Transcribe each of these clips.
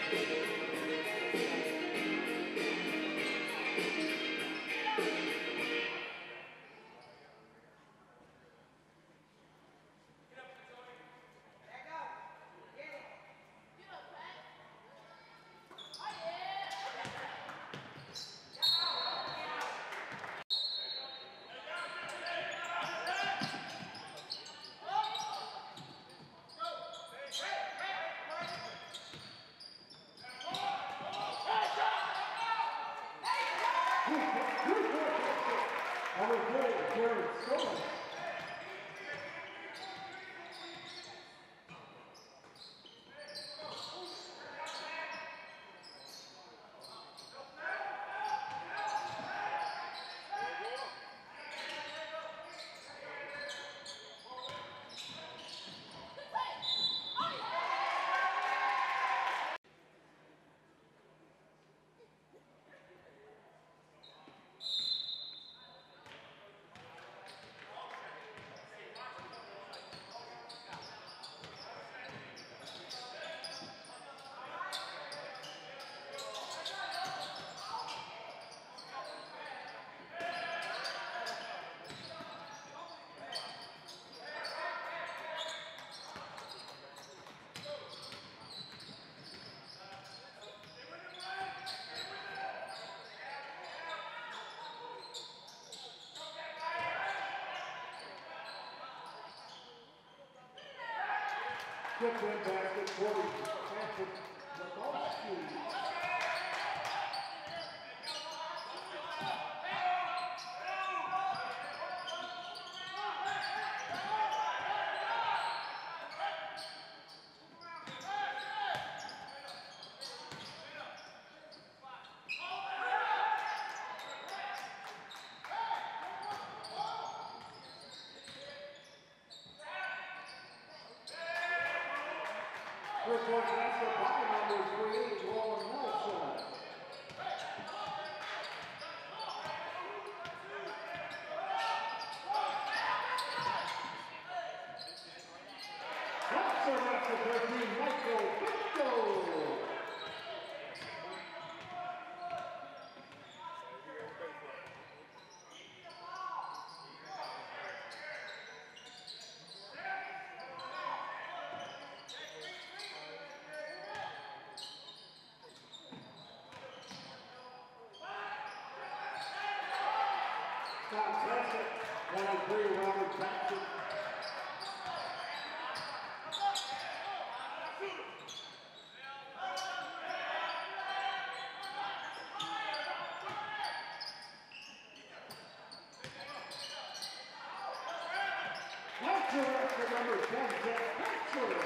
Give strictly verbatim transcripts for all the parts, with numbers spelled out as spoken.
Brooklyn basket, forty, Patrick Zabalski. Brooklyn basket, pocket number three, Roland Nelson. That's the thirteen, Michael Pinto. Fantastic. twenty-three, Robert Jackson. That's the record number ten, Jeff Hatcher.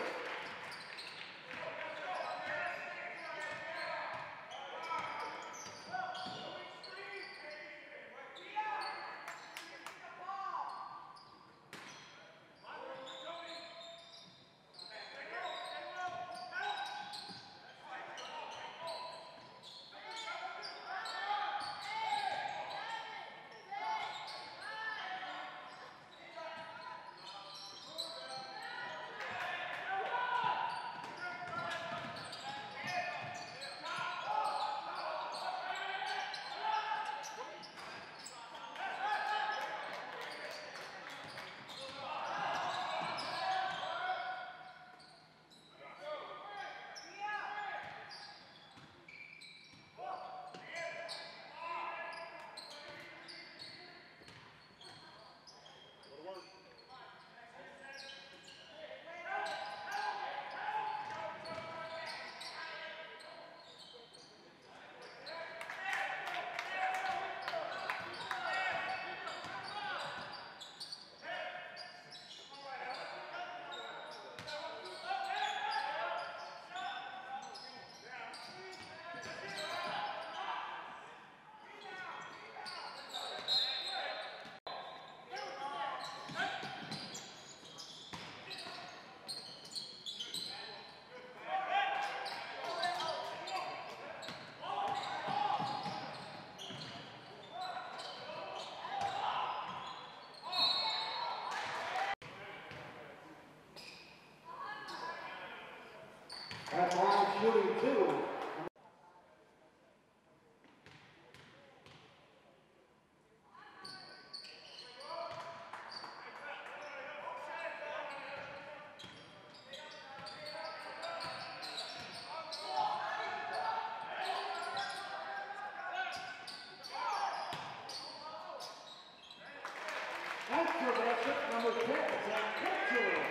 That's line shooting two. Extra basket number ten, Zach Hatcher.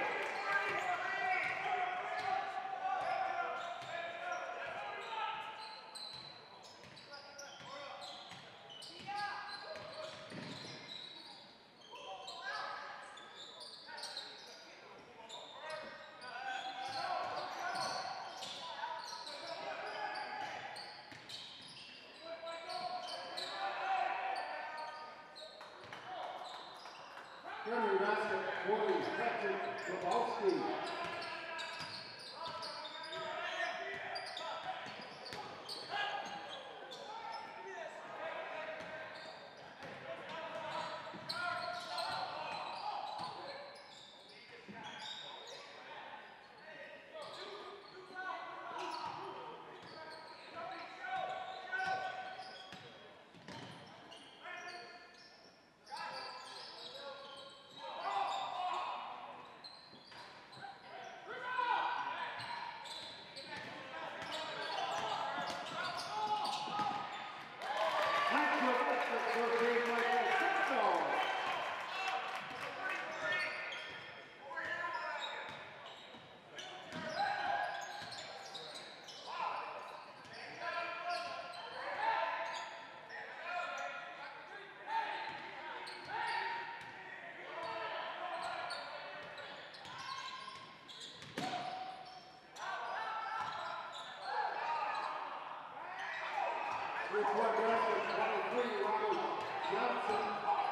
Henry basket, twenty, Patrick Kowalski. Three-point basket, twenty-three, Robert Johnson.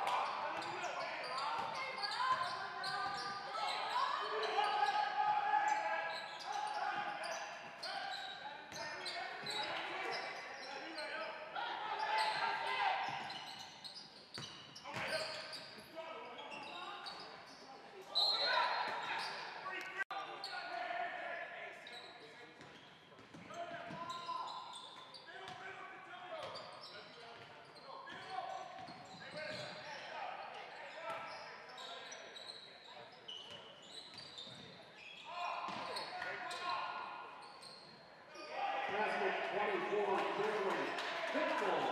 Basket twenty-four, Jeremy Pitbull.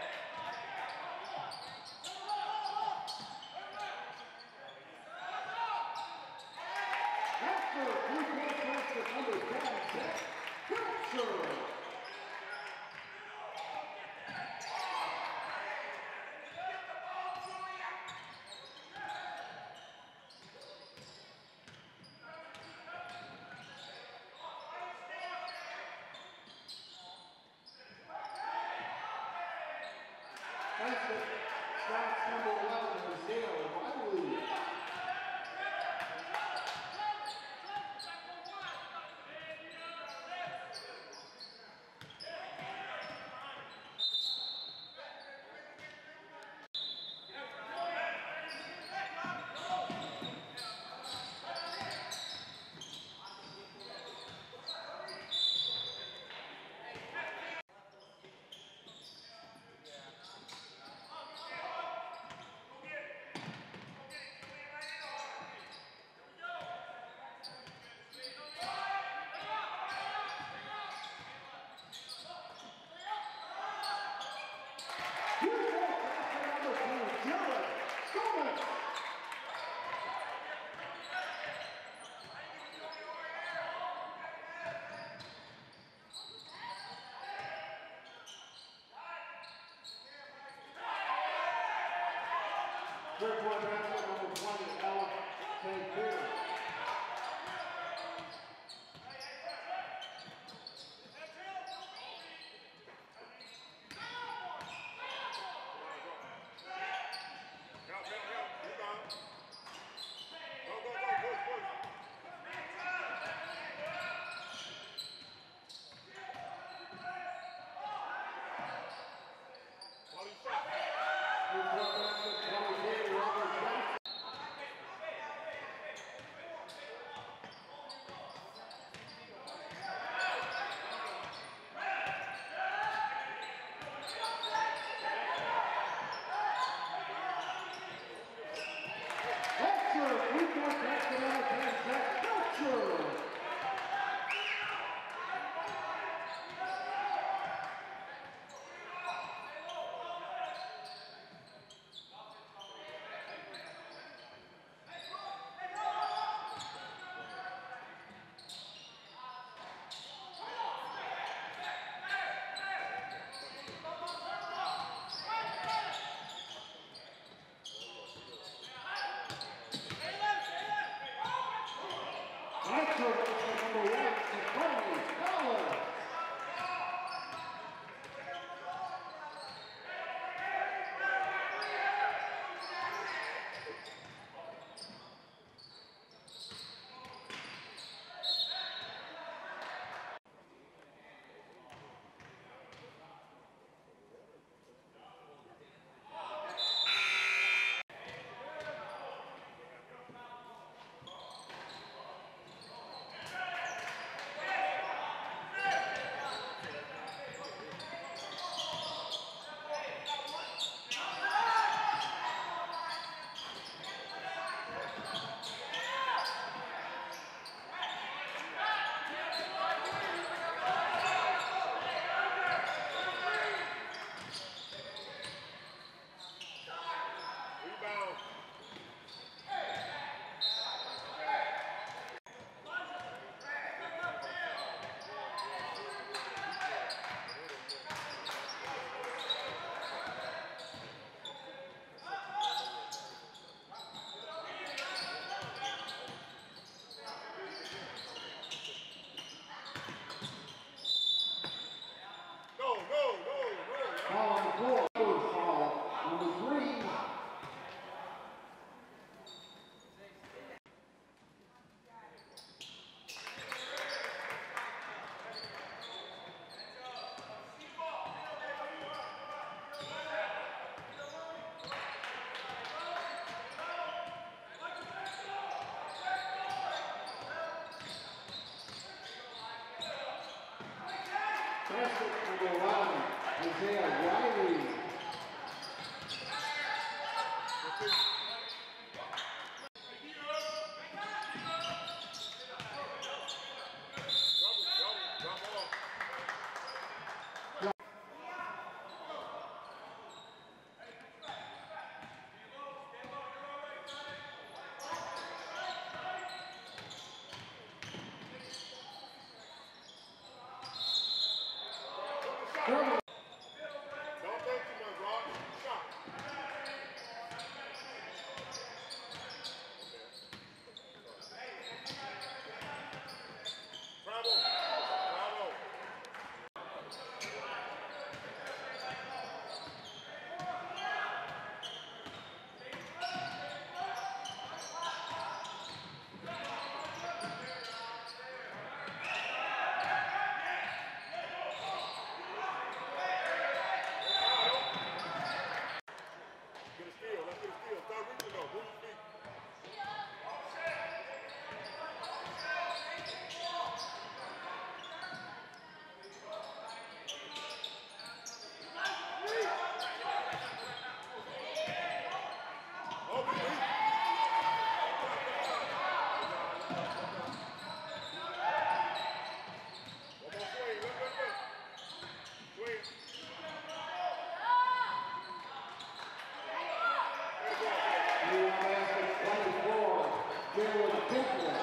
After three-point basket number ten, Zach Hatcher. Basket shots number eleven, Isaiah Wiley. Three-point basket number twenty, Alex Saint Peter. Three-point basket twenty-three, Robert Johnson. Basket number one, Isaiah Riley. Trouble. Don't think too much, Rod. Shot. Travel. Travel. Get a steal. Let's get a steal. Start reaching though. Move your feet. Oh, be weak. One more swing. Look, look, look. Swing. New basket twenty-four, Jared Pickler.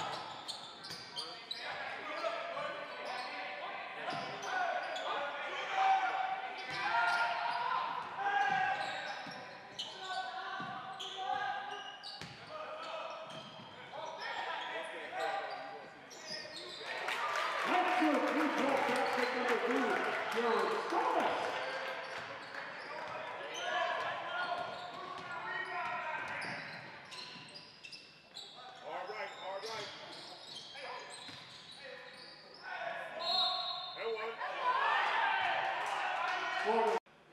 That's your three-point basket number two, Jared Thomas. Hard right. Hard right. That one. Forward.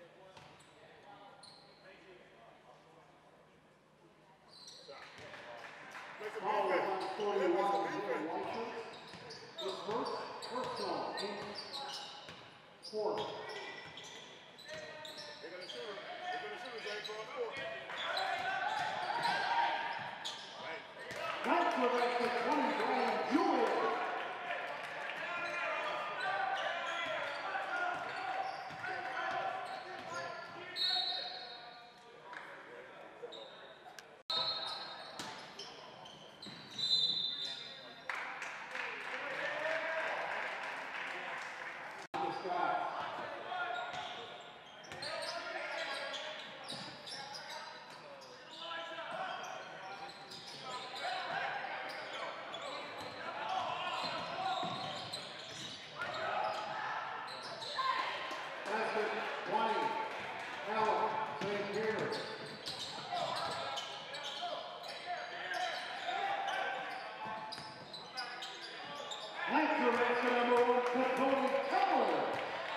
Make some Foul defense. on Make forty-one, some Jared defense. White. His first personal in fourth. They're gonna shoot her. They're gonna shoot her, Jay, cross court. Right. That's your basket twenty, Brian Julian. This guy. Basket twenty, Allen, Saint Pierre. That's your basket number one, Tony Keller.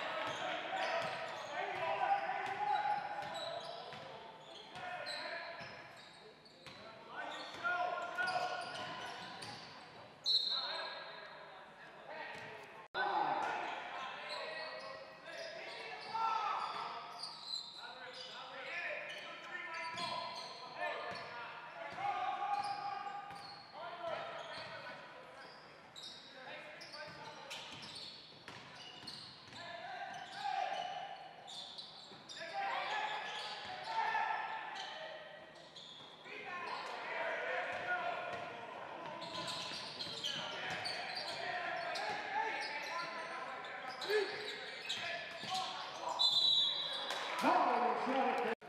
Keller shot it.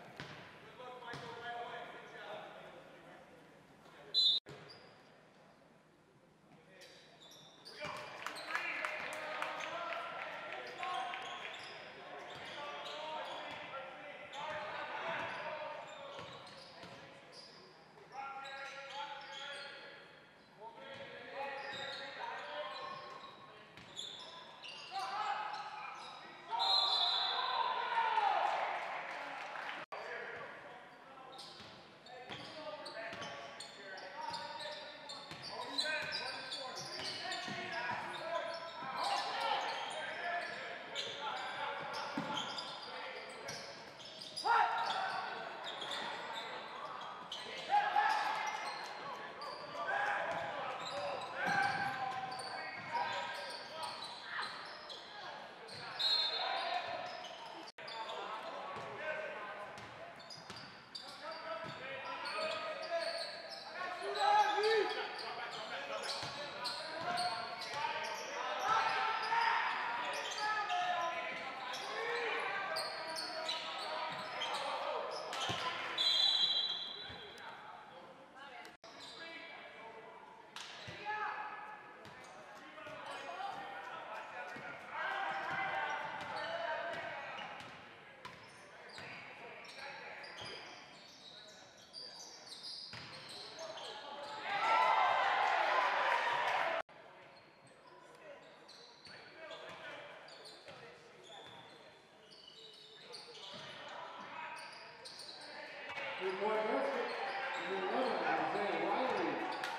Three-point basket. Number eleven, Isaiah Riley.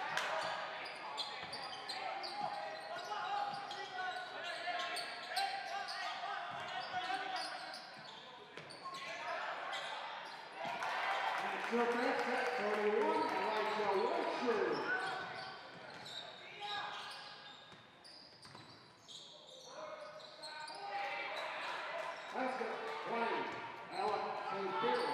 Your basket, forty-one, Elijah Wilshire. Basket, twenty, Alec Saint Pierre.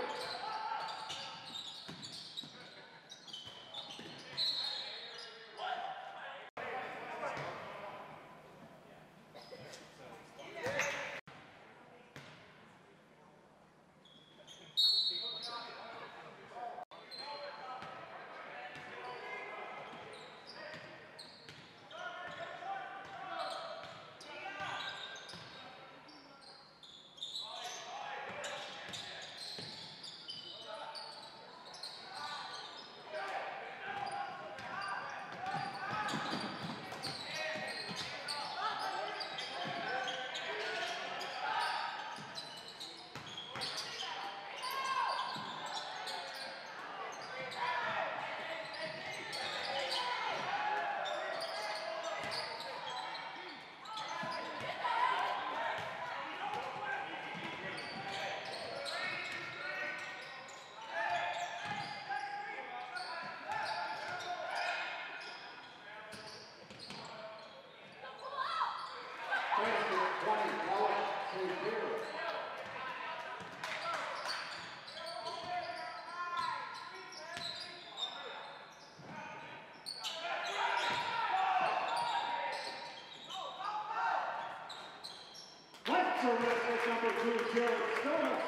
Basket, twenty, Alec Saint Pierre. Let's arrest number two, Jared Stone.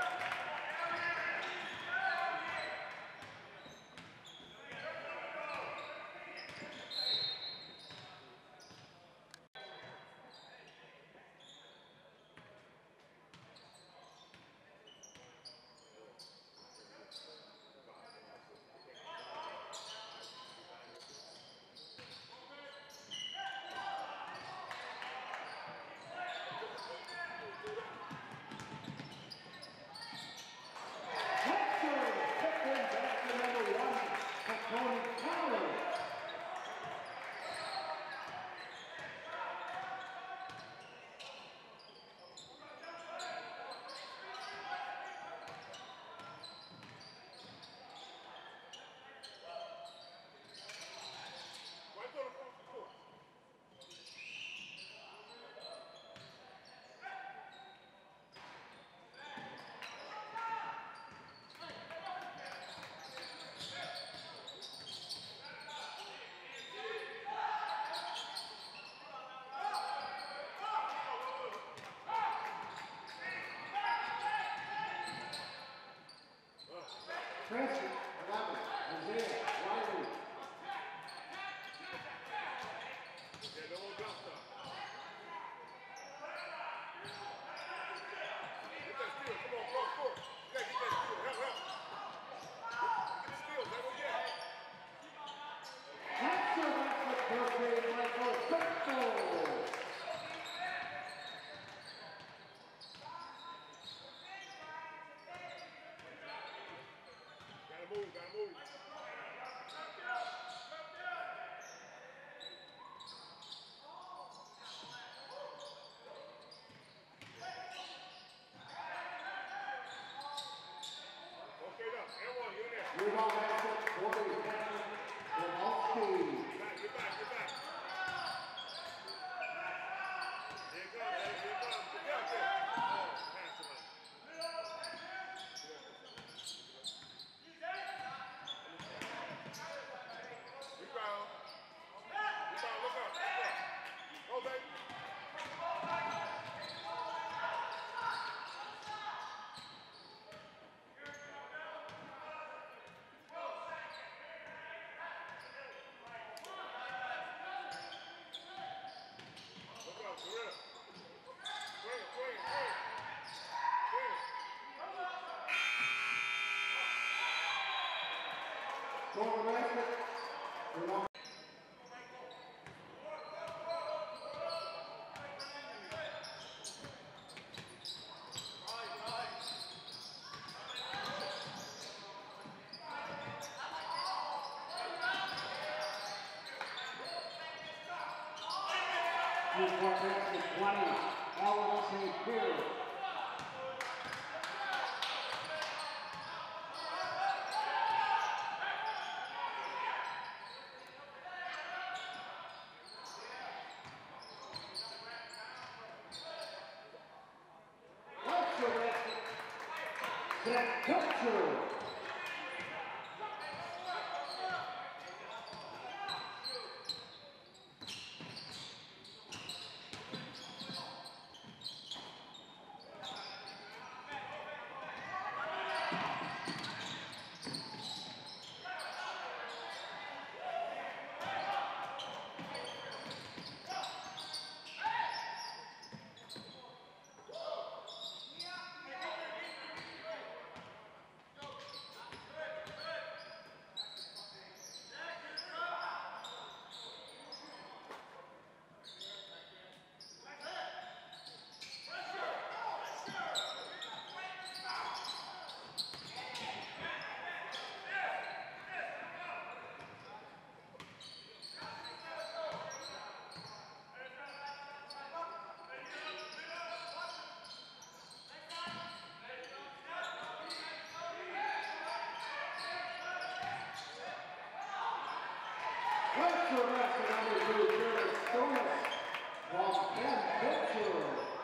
Basket, eleven, Isaiah Riley. Yeah, no more jump stop. Get that steal. Come on, cross court. You gotta get that steal. Help, help. Get the steal. That one, yeah. That's a basket for Michael Pinto. Gotta move twenty, Ellen Saint Pierre. Zach Kutcher. Kutcher reps the number two, Jared Stonis from Ken Kutcher.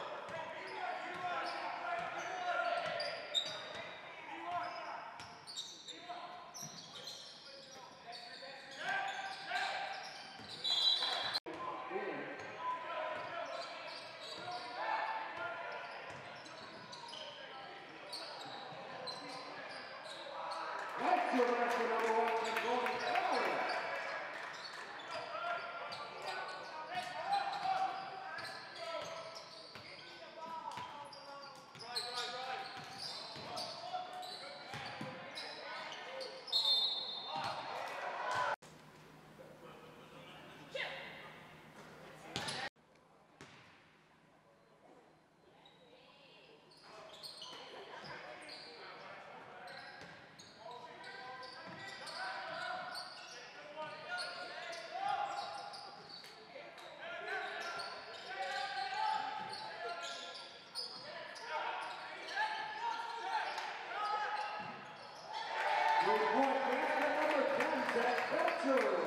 Kutcher reps the number one, Tony Ellis. Three-point basket number ten, Zach Kutcher.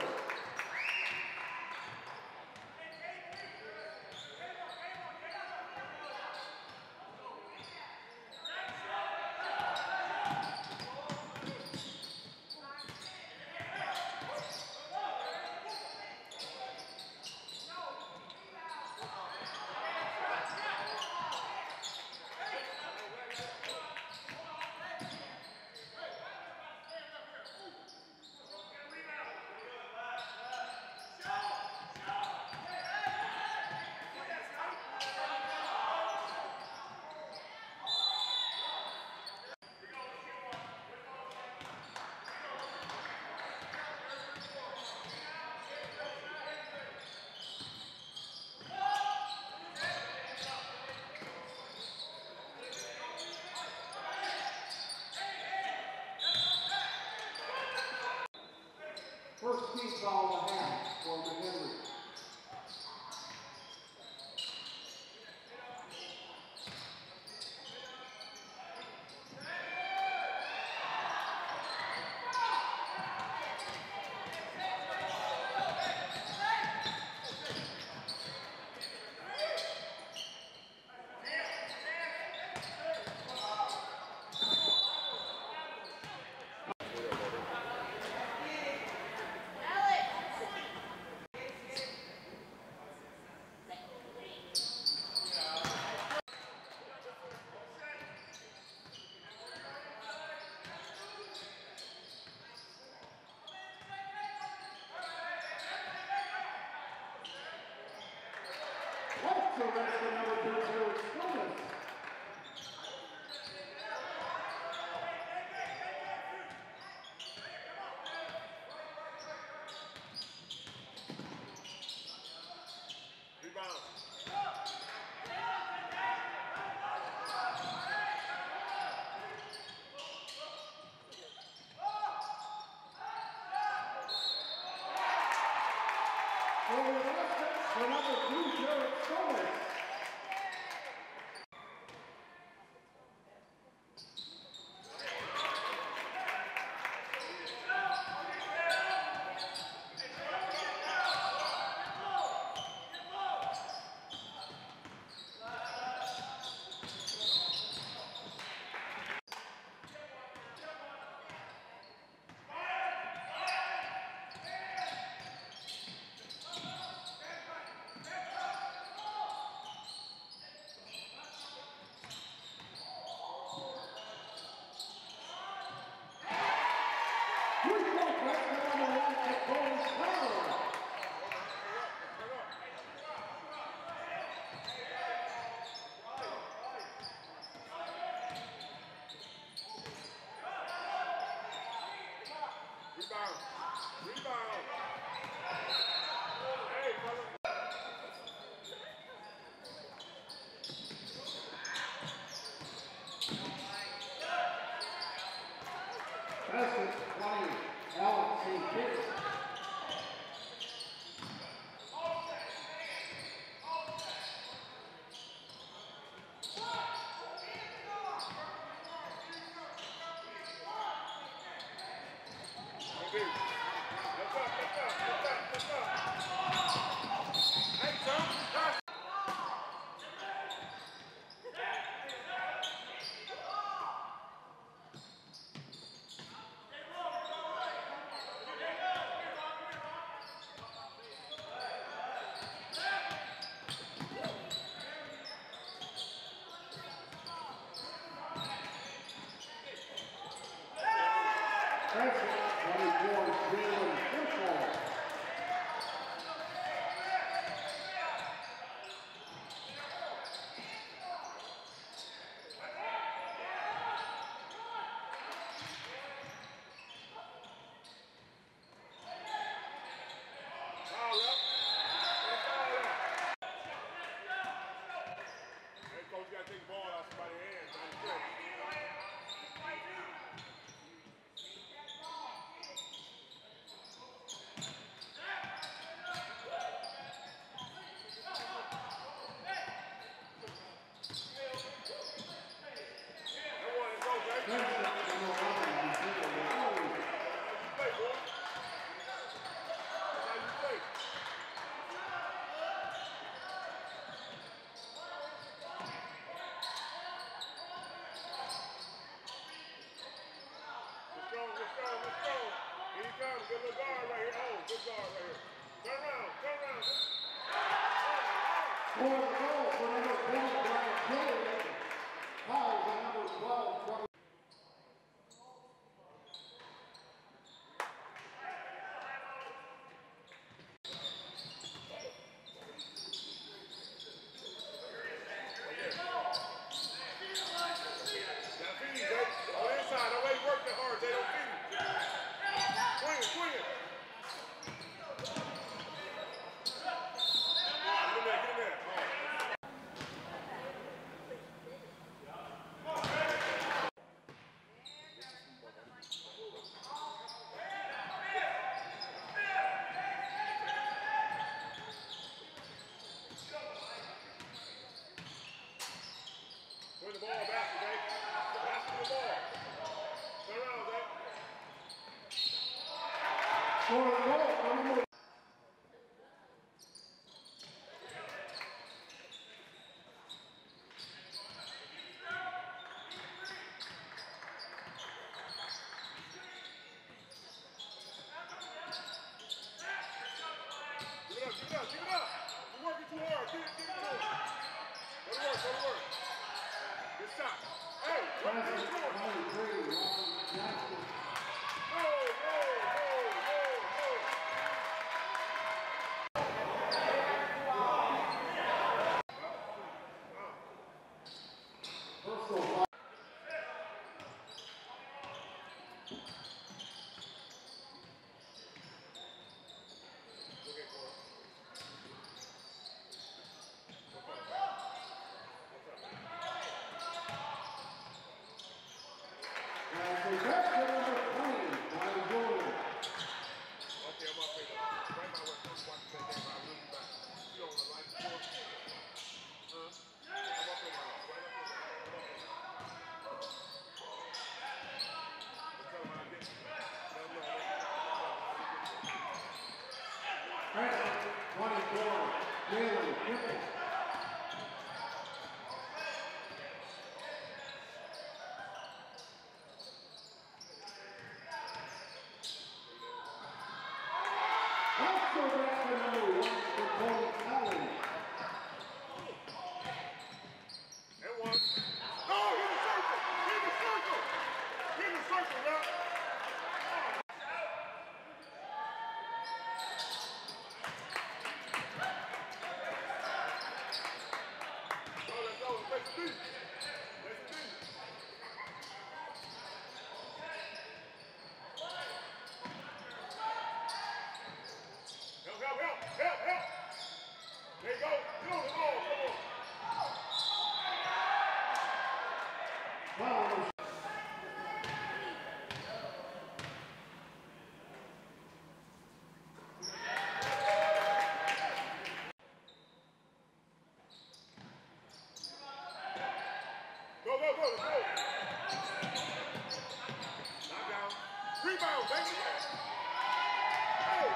Rebound, baby.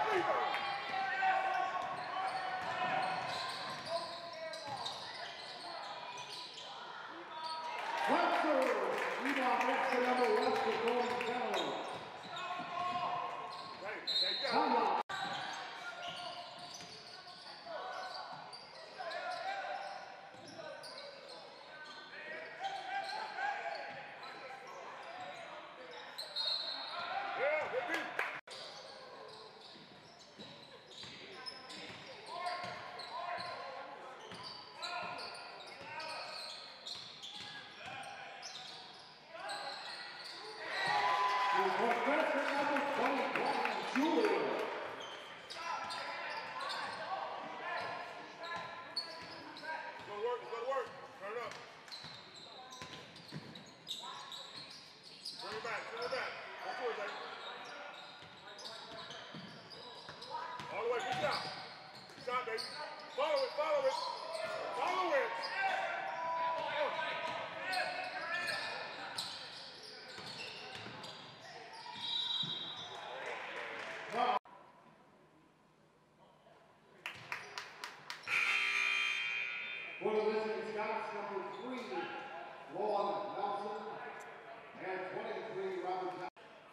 Rebound. Webster, rebound next to number Webster, Golden Fellow. Hey, hey, you got it. Timeout. Yeah, baby. Professor number twenty-one, Julia. It's gonna work, it's gonna work. Turn it up. Bring it back, bring it back. Go for it, Zay. All the way, good shot. Good shot, baby. Follow it, follow it. Follow it. Oh. For the Visiting Scots, number three, Roland Nelson, and twenty-three, Robert Johnson.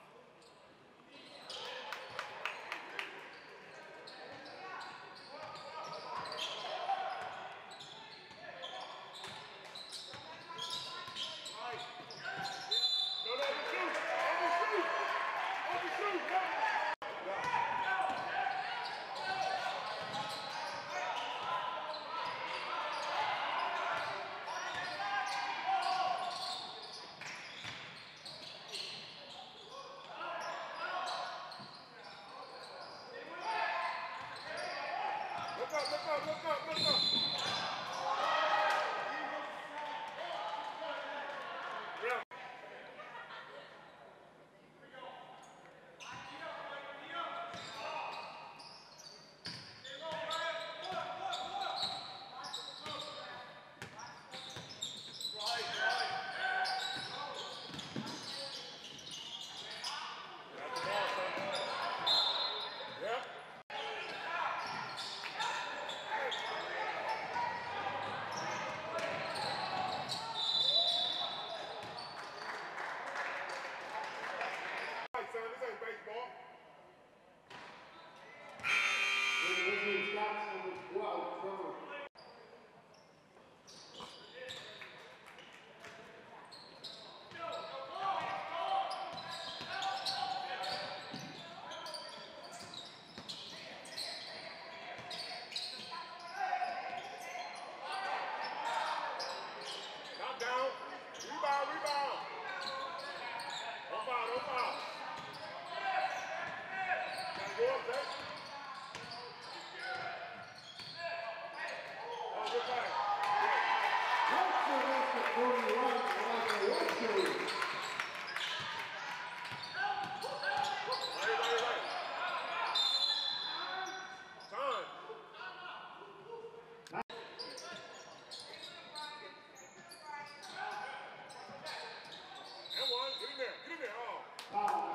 No, no, overshoot. Overshoot. Overshoot. Look up, look up, look up, look up. Yeah. That's the ball, son. Yep. Right, son, this ain't baseball. For the Visiting Scots, number twelve, Trevor. Knock down. Rebound, rebound. Don't foul, don't foul. Gotta go up, Zay. Oh, good pass. Webster gets the forty-one, Michael Webster. Right, right, right. Time. And one. Get in there. Get in there. Oh. Foul.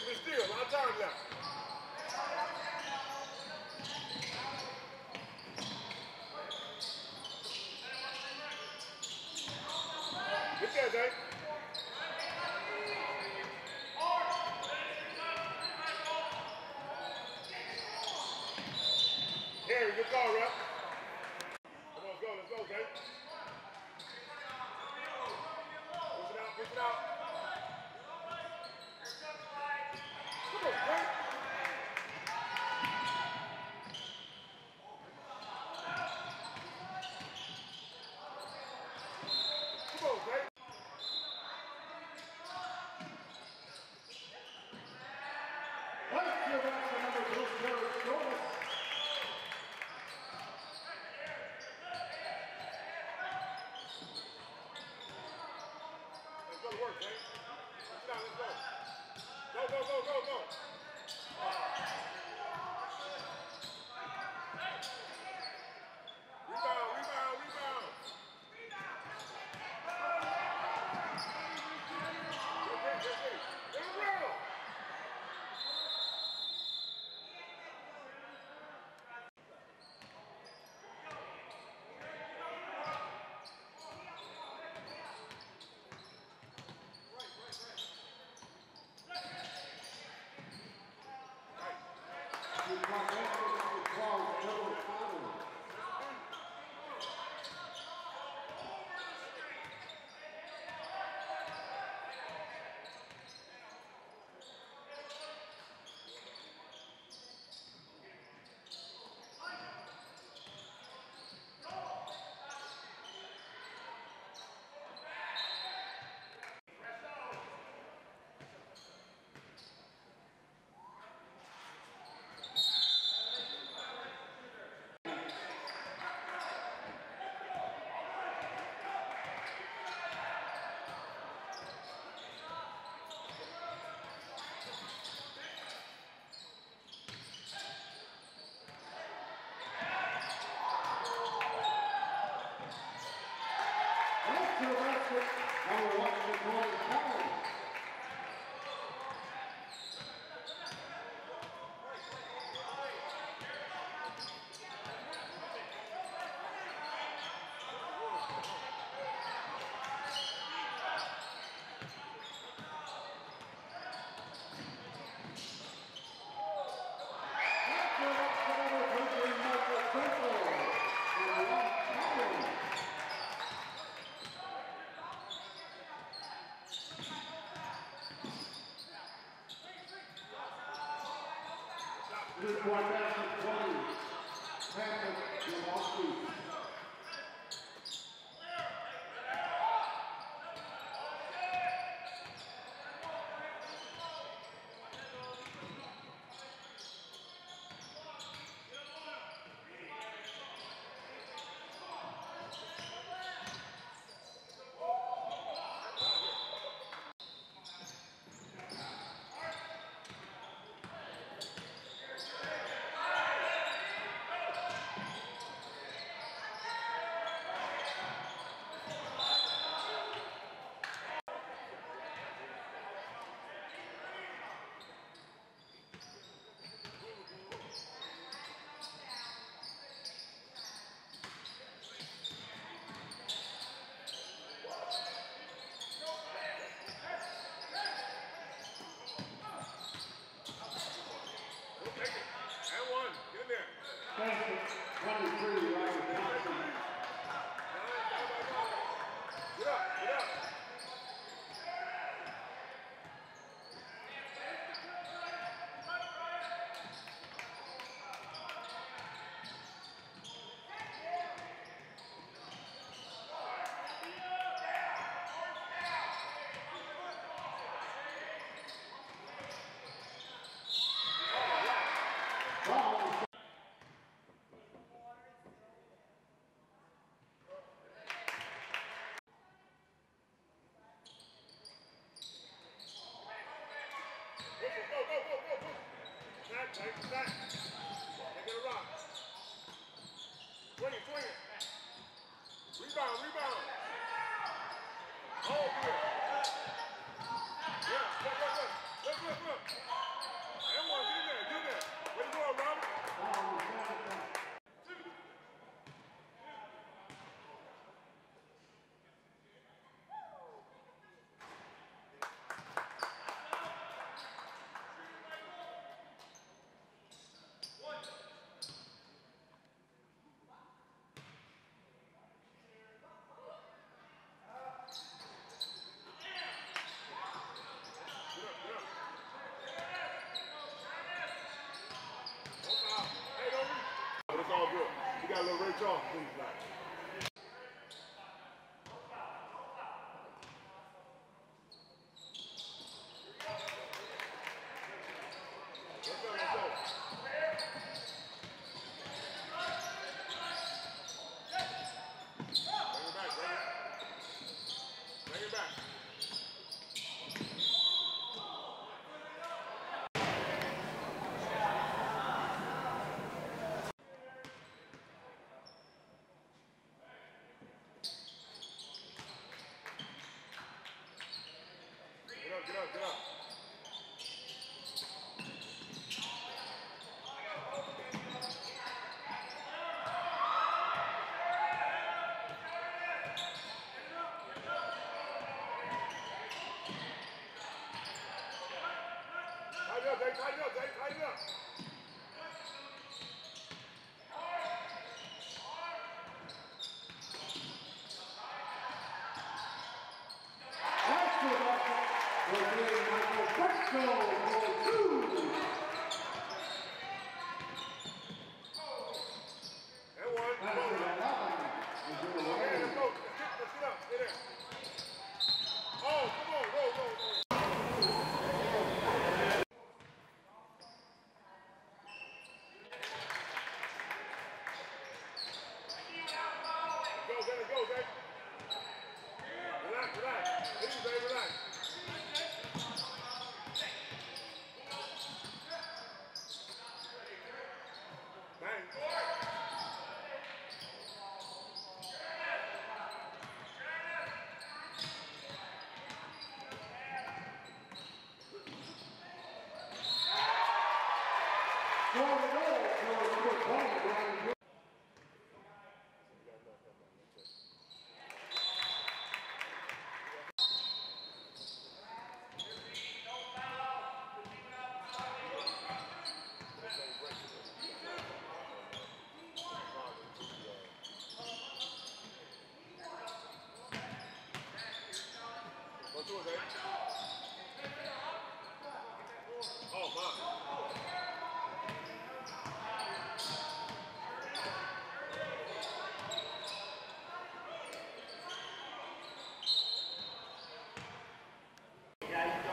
it still. A lot of time left. Get there, Zay. Harry, good call, rep. Come on, let's go, let's go, Zay. Push it out, push it out. Come on, Zay. Come on, Zay. Let's give it up to number two, Jared Jonas. Let's go to work, Zay. Push it out, let's go. Go, go, go, go, go. Rebound, rebound, rebound. Okay, okay, okay. Get it around. The convention calls Joe Fowler. Let's to the basket, number one, Nicole Collins. Let's give it up to number three, Michael Temple. And one, Collins. Three-point basket, twenty. Patrick Jamalski. Basket, twenty-three, Robert Johnson. Get up, get up. Foul. Whistle, go, go, go, go, go. Back, back, back. Take it around. Swing it, swing it. Rebound, rebound. Oh, good. Yeah, go, go, go. Look, look, look. And one, get in there, get in there. Way to go, Robert. Foul on Jonathan. Get up, get up. Don't foul. Hey, don't reach. But it's all good. We got a little Ray Charles thing tonight. Let's go, let's go. Bring it back, bring it. Bring it back. Get up, get up, get up. Tighten up, Dave, tighten up, Dave, tighten up. That's the basket. Will be Michael Petco for two. And one. That's Come on, the man. eleven. Is in the Okay, way. let's go. Let's get, let's get up. Stay there. Oh, come on, go, go, go. Go, Dave, go, Dave. Relax, relax. Easy, Dave, relax. Bang. For the goal, for number twenty, Brian Jordan. Go to it, Dave. Oh, my. Yeah,